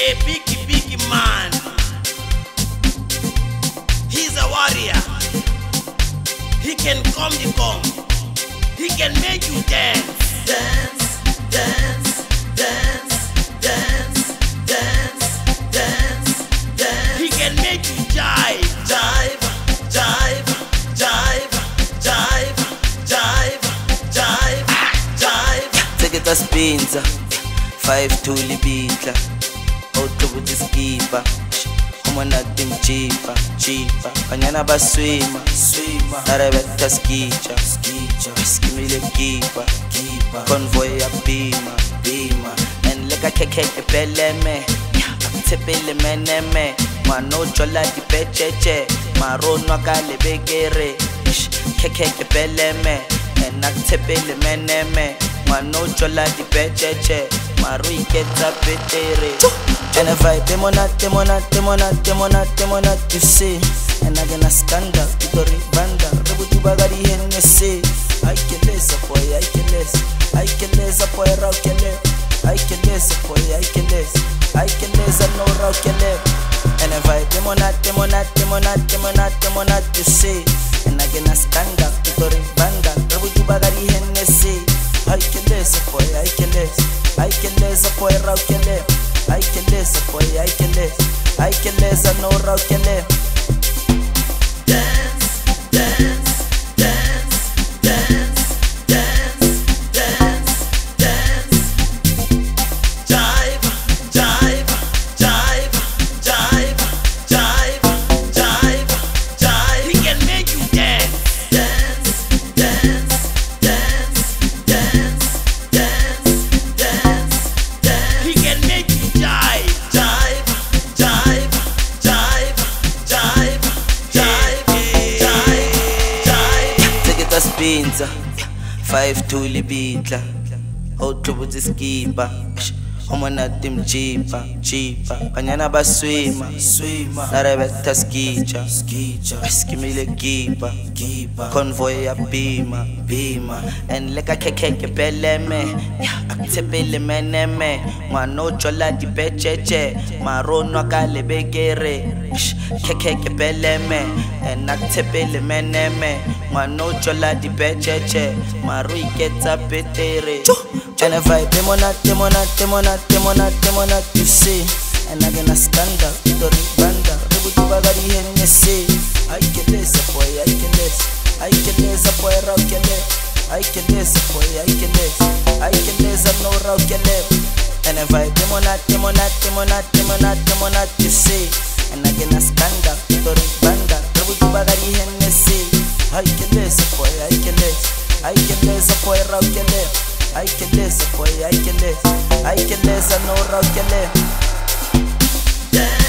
a big man. He's a warrior. He can come the gong. He can make you dance. Dance, dance, dance, dance, dance, dance, dance. He can make you jive. Jive, jive, jive, jive, jive, jive, jive. Take it as pinza, 5 to libitla. Out with the skipper. Umana tim cheaper, cheaper. Kanyana ba swima, swima. Narebeta skicha, skicha. Skimile keeper, keeper. Convoy ya bima, bima. And lega keke peleme, tepele meneme. Mano chola di pecheche, marono kale begere. Keke peleme, and tepele meneme. Mano chola di pecheche, marui keta petere. And a vibe, demonat, you see. And I get a scandal, Tori Banda, Rebutu Bagari Hennessy. I can lace a boy, I can lace a boy, rockele. I can lace a boy, I can lace a no rockele. And a vibe, demonat, you see. And I get a scandal, Tori Banda, Rebutu Bagari Hennessy. I can lace a boy, I can lace a boy, rockele. I can lace a boy, I can lace a no rockele. Dance, dance, dance, dance, dance, dance, dance. Jive, jive, jive, jive, jive, jive, jive. He can make you dance. Dance, dance, dance, dance, dance, dance, dance. He can make you jive, jive, jive, jive, jive, jive, jive. Take it as pinza, 5 to libitla. Out with the skipper. Umana tim cheaper, cheaper. Kanyana ba swima, swima. Narebeta skicha, skicha. Skimile keeper, keeper. Convoy ya bima, bima. And lega keke peleme, tepele meneme. Mano chola di pecheche, marono kale begere. Keke peleme, and tepele meneme. Mano chola di pecheche, marui keta petere. And a vibe, demonat, you see. And I get a scandal, Tori Banda, Rebutu Bagari Hennessy. I can lace a boy, I can lace a boy, rockele. I can lace a boy, I can lace a no rockele. And a vibe, demonat, you see. And I get a scandal, Tori Banda, Rebutu Bagari Hennessy. I can lace a boy, I can lace a boy, rockele. I can lace a boy, I can lace a no rockele.